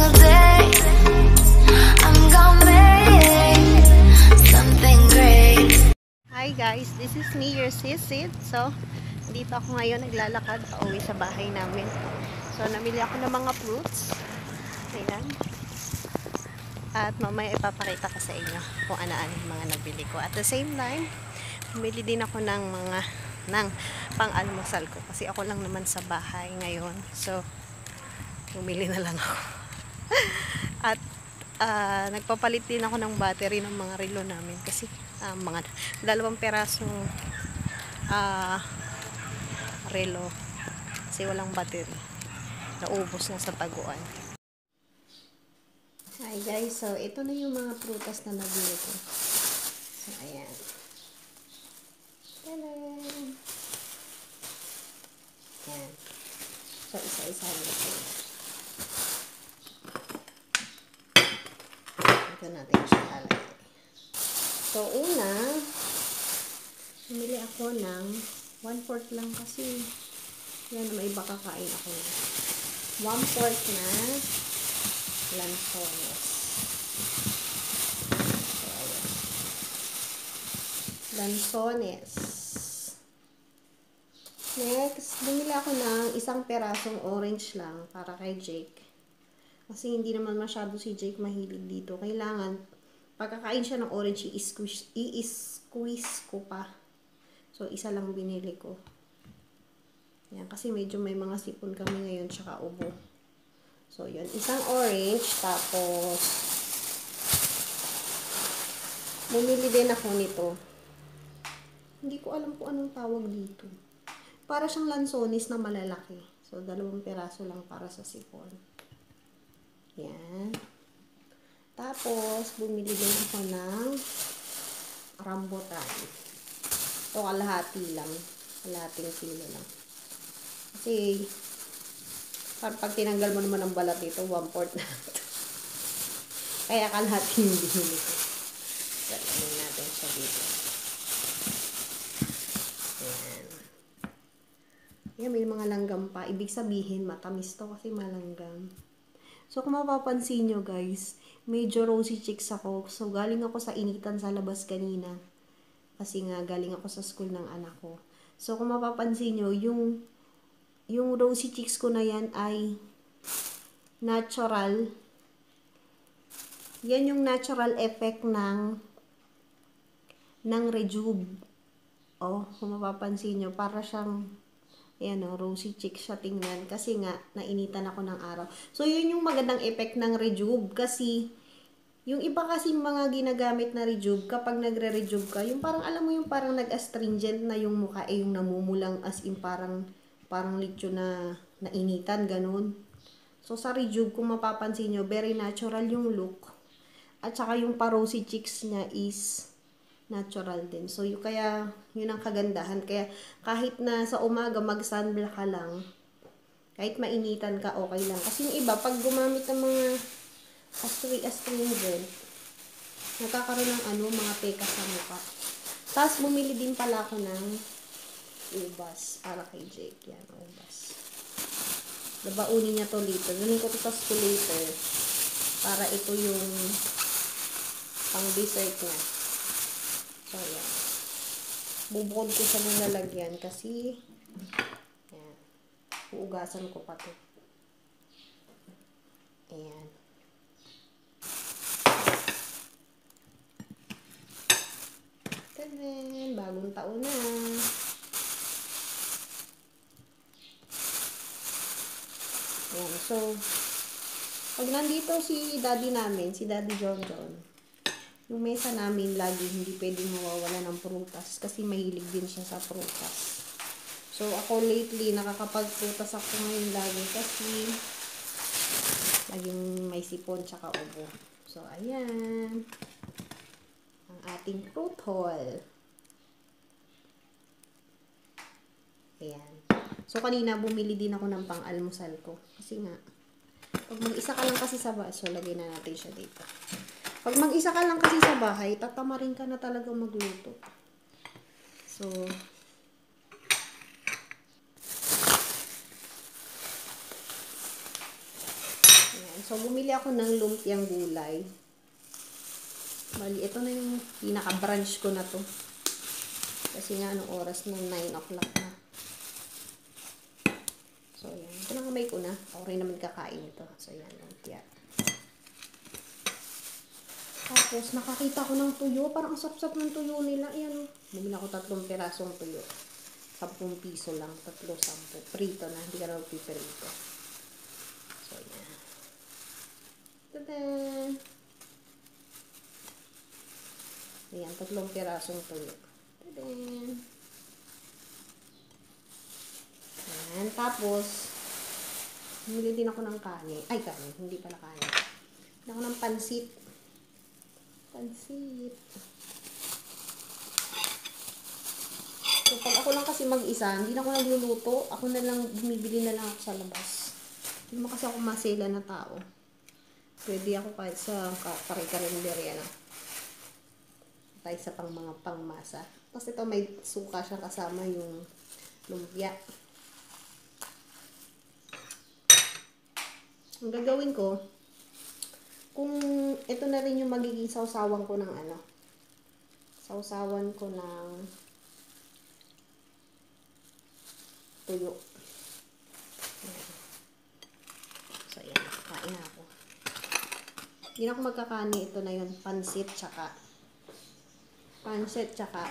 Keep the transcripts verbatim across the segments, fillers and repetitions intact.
single day I'm gonna make something great. Hi guys, this is me, your sis Sid. So, dito ako ngayon naglalakad pauwi sa bahay namin. So, namili ako ng mga fruits. Ayan. At mamaya ipapakita ko sa inyo kung ano-ano yung mga nabili ko. At the same time, bumili din ako ng mga ng pang-almusal ko. Kasi ako lang naman sa bahay ngayon. So, bumili na lang ako. At uh, nagpapalit din ako ng battery ng mga relo namin. Kasi uh, mga dalawang perasong uh, relo. Kasi walang battery. Naubos na sa taguan. Hi guys, so ito na yung mga prutas na nabili ko. So ayan. Tada! Ayan. So isa-isa nito. Ito natin siya lalagay. So una, bumili ako ng one fourth lang kasi yan, may iba kakain ako. one fourth na lansones. So, ayan. Lansones. Next, bumili ako ng isang perasong orange lang para kay Jake. Kasi hindi naman masyado si Jake mahilig dito. Kailangan, pagkakain siya ng orange, i-squeeze, i-squeeze ko pa. So, isa lang binili ko. Yan, kasi medyo may mga sipon kami ngayon, tsaka ubo. So, yun. Isang orange, tapos, bumili din ako nito. Hindi ko alam kung anong tawag dito. Para siyang lansones na malalaki. So, dalawang peraso lang para sa sipon. Yan. Tapos, bumili din ako ng rambutan. So, kalahati lang. Kalahating kilo lang. Kasi, pag tinanggal mo naman ang balat dito, one fourth na ito. Kaya kalahati yung binili ko. Salamin natin siya dito. Ayan. Ayan, may mga langgam pa. Ibig sabihin, matamis to kasi malanggam. So, kung mapapansin nyo guys, medyo rosy cheeks ako. So, galing ako sa initan sa labas kanina. Kasi nga, galing ako sa school ng anak ko. So, kung mapapansin nyo, yung yung rosy cheeks ko na yan ay natural. Yan yung natural effect ng ng Rejuve. Oh, kung mapapansin nyo, para siyang ayan o, rosy cheeks siya tingnan. Kasi nga, nainitan ako ng araw. So, yun yung magandang effect ng Rejuve. Kasi, yung iba kasi mga ginagamit na Rejuve, kapag nagre-Rejuve ka, yung parang, alam mo yung parang nag-astringent na yung mukha, eh, yung namumulang as in parang parang lechon na nainitan, ganun. So, sa Rejuve, kung mapapansin nyo, very natural yung look. At saka yung pa-rosy cheeks niya is natural din. So, yung, kaya, yun ang kagandahan. Kaya, kahit na sa umaga, mag-sunblock ka lang, kahit mainitan ka, okay lang. Kasi yung iba, pag gumamit ng mga astringent, nagkakaroon ng ano, mga peka sa mukha. Tapos, bumili din pala ako ng ubas para kay Jake. Yan, ubas. Nabaunin niya to later. Galing ko to sa school later. Para ito yung pang dessert niya. So, yan. Bubukod ko siya ng lalagyan kasi yan. Uugasan ko pa to. Ayan. Tadaan! Bagong taon na. Ayan, so, pag nandito si daddy namin, si daddy John John, yung mesa namin lagi hindi pwedeng mawawala ng prutas kasi mahilig din siya sa prutas. So, ako lately, nakakapag-prutas ako ngayon lagi kasi laging may sipon tsaka ubo. So, ayan. Ang ating fruit haul. Ayan. So, kanina bumili din ako ng pang-almusal ko. Kasi nga, pag mag-isa ka lang kasi sa bahay, so lagay na natin siya dito. Pag mag-isa ka lang kasi sa bahay, tatamarin ka na talaga magluto. So, ayan. So, So, bumili ako ng lumpiang gulay. Bali, ito na yung pinaka-brunch ko na to. Kasi nga, anong oras na? nine o'clock na. So, yan. Ito na kamay ko na. Ako rin naman kakain ito. So, yan. Lumpia. Tapos, nakakita ko ng tuyo. Parang ang sap-sap ng tuyo nila. Ayan, oh. Bumili ako tatlong pirasong tuyo. Sampung piso lang. Tatlo, sampo. Prito na. Hindi ka na magpiprito. So, yan. Tada! Ayan, tatlong pirasong tuyo. Tada! Ayan, tapos, bumili din ako ng kanin. Ay, kanin. Hindi pala kanin. Bumili ako ng pansit. Pansit. So, pag ako lang kasi mag-isa, hindi na ako nagluluto. Ako na lang, bumibili na lang ako sa labas. Hindi mo kasi ako masela na tao. Pwede ako kahit sa pare-karinderya na. Tayo sa pang mga pangmasa. Tapos ito may suka siya kasama yung lumpia. Ang gagawin ko, kung ito na rin yung magiging sausawan ko ng ano, sausawan ko ng tuyo. So, yan. Kain na ako. Hindi na ako magkakani. Ito na yun. Pansit, tsaka pansit, tsaka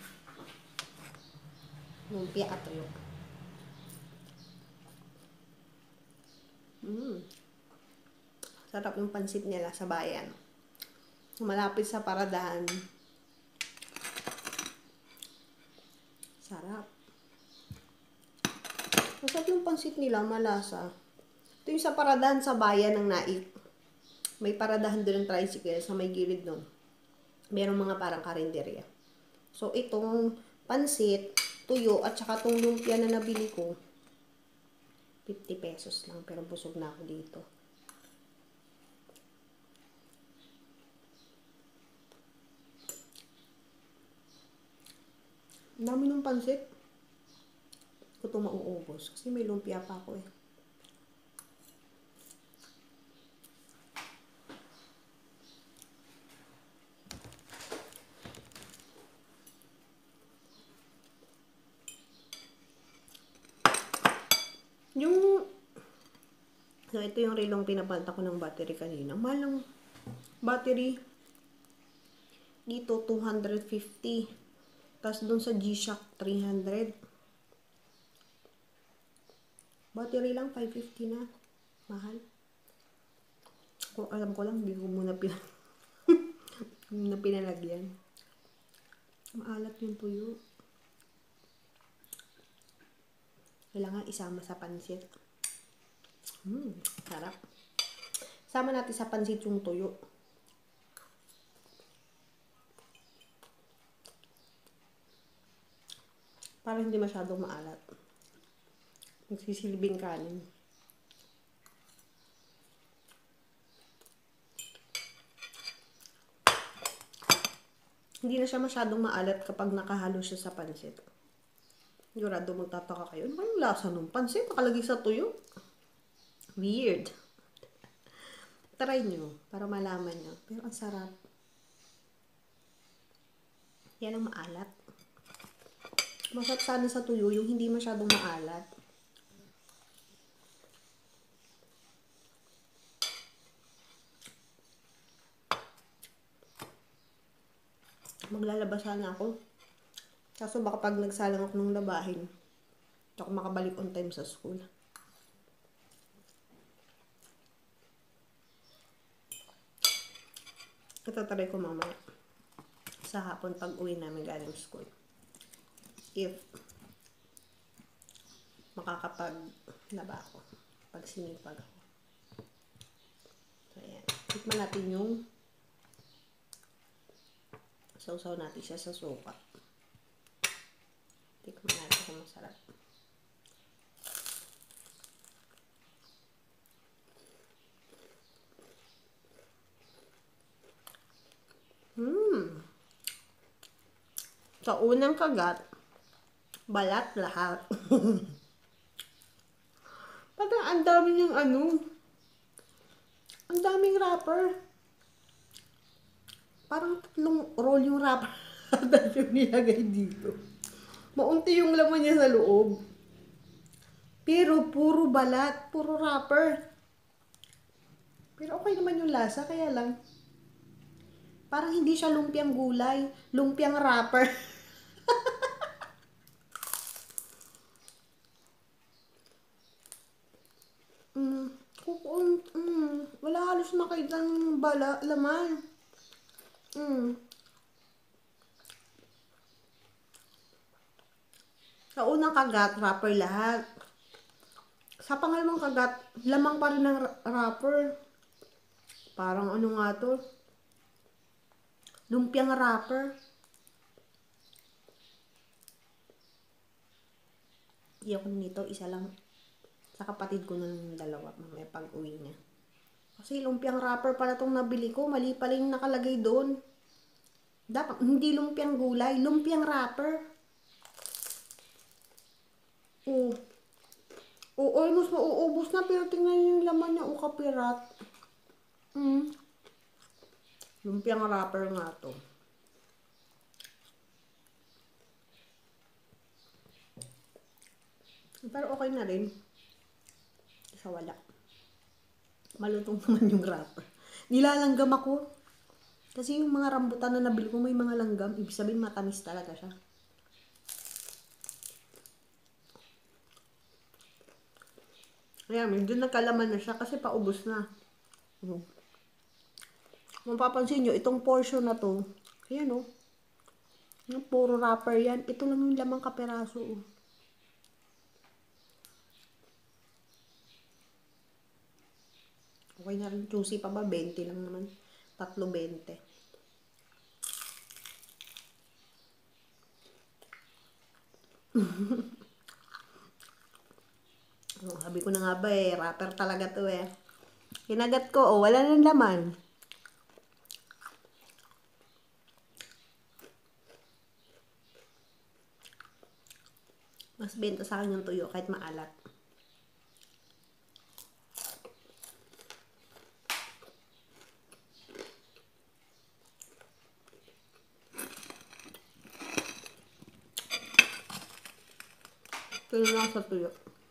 lumpia at tuyo. Mmm. Sarap yung pansit nila sa bayan. Malapit sa paradahan. Sarap. Masarap yung pansit nila, malasa. Ito yung sa paradahan sa bayan ng Naik. May paradahan doon ng tricycle sa may gilid doon. Merong mga parang karinderya. So, itong pansit, tuyo, at saka itong lumpia na nabili ko, fifty pesos lang. Pero busog na ako dito. Ang dami ng pansit. Hindi ko ito mauubos. Kasi may lumpia pa ako eh. Yung, so ito yung relong pinapalta ko ng battery kanina. Mahal ng battery. Dito, two hundred fifty. Tapos doon sa G-Shock, three hundred. Battery lang, five fifty na. Mahal. Kung alam ko lang, hindi ko muna pina muna pinalagyan. Maalat yung tuyo. Kailangan isama sa pansit. Hmm, sarap. Sama natin sa pansit yung tuyo. Para hindi masyadong maalat. Magsisilbing kanin. Hindi na siya masyadong maalat kapag nakahalo siya sa pansit. Sigurado magtataka kayo. Ano yung lasa ng pansit? Nakalagay sa tuyo? Weird. Try nyo para malaman nyo. Pero ang sarap. Yan ang maalat. Masarap sana sa tuyo yung hindi masyadong maalat. Maglalaba sana ako. Kaso baka pag nagsalang ako ng labahin, hindi ako makabalik on time sa school. Itatry ko mamaya sa hapon pag uwi namin galing school. If makakapag-laba ako. Pag sinipag ako. So, ayan. Tikman natin yung sausaw natin siya sa suka. Tikman natin kung masarap. Hmm. Sa unang kagat, balat lahat. Parang ang dami niyang ano. Ang daming wrapper. Parang tatlong roll yung wrapper yung nilagay dito. Maunti yung laman niya sa loob. Pero puro balat, puro wrapper. Pero okay naman yung lasa, kaya lang parang hindi siya lumpiang gulay, lumpiang wrapper. mm, kukun, mm, wala halos makitang bala, laman. Mm. Sa unang kagat, wrapper lahat. Sa pangalawang kagat, lamang pa rin ng wrapper. Parang ano nga to? Lumpiang wrapper. Iyok nito, isa lang. Sa kapatid ko na ng dalawa, mamaya pag uwi niya. Kasi lumpiang wrapper pala itong nabili ko. Mali pala yung nakalagay doon. Dapat, hindi lumpiang gulay, lumpiang wrapper. Oh. Oh, almost mauubos na, pero tingnan yung laman niya, oh, kapirat. Mm. Lumpiang wrapper nga to. Pero okay na rin. Isa wala. Malutong naman yung wrapper. Nilalanggam ako. Kasi yung mga rambutan na nabili ko may mga langgam. Ibig sabihin matamis talaga siya. Ayan, medyo nagkalaman na siya kasi paubos na. Uh. Kung papansin nyo, itong portion na to, ayan o. Oh. Yung puro wrapper yan. Ito lang yung lamang kaperaso. Oh. Okay na rin. Juicy pa ba? twenty lang naman. Tatlo twenty. Oh, sabi ko na nga ba eh, wrapper talaga to eh. Kinagat ko, oh, wala nang laman. Mas benta sa akin yung tuyo kahit maalat. Ito na lang sa tuyo.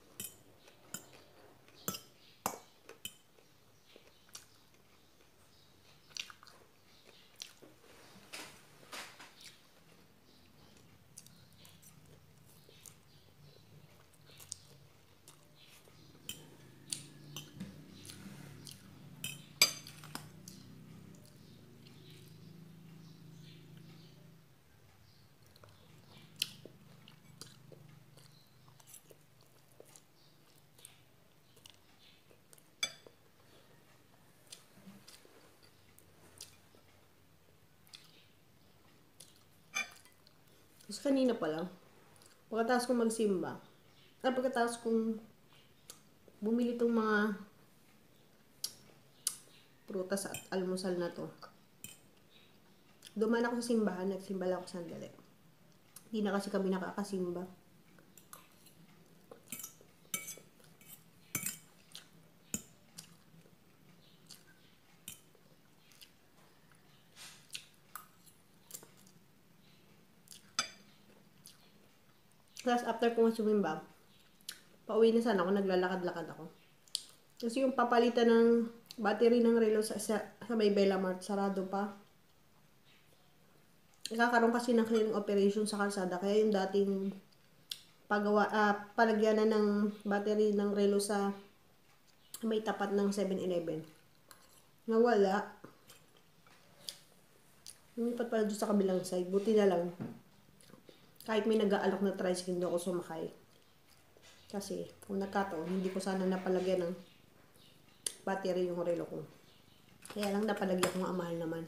Tapos kanina pa lang, pagkatapos kong magsimba, at pagkatapos kong bumili itong mga prutas at almusal na to, dumaan ako sa simbahan, nagsimba lang ako sandali. Hindi na kasi kami nakakasimba. Tapos after ko sumimba, pauwi na sana ako, naglalakad-lakad ako. Kasi yung papalitan ng battery ng relo sa, sa, sa may Bella Mart, sarado pa. Ikakaroon kasi ng clearing operation sa kalsada, kaya yung dating pagawa, uh, palagyanan ng battery ng relo sa may tapat ng seven eleven. Nawala. Lumipat pala doon sa kabilang side. Buti na lang. Kahit may nag-aalok na tricycle, hindi ako sumakay. Kasi, kung nagkataon, hindi ko sana napalagyan ng battery yung relo ko. Kaya lang napalagyan ko nga mahal naman.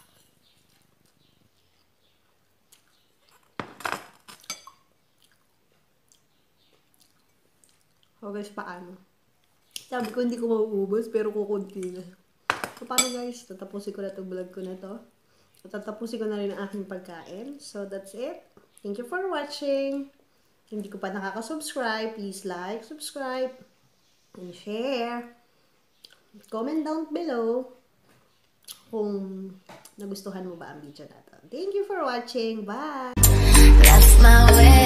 O guys, paano? Sabi ko hindi ko mauubos, pero kukunti na. So, paano guys? Tatapusin ko na itong vlog ko na to. Tatapusin ko na rin ang aking pagkain. So, that's it. Thank you for watching. Hindi ko pa nakaka-subscribe. Please like, subscribe, and share. comment down below kung nagustuhan mo ba ang video na to. Thank you for watching. Bye! That's my way.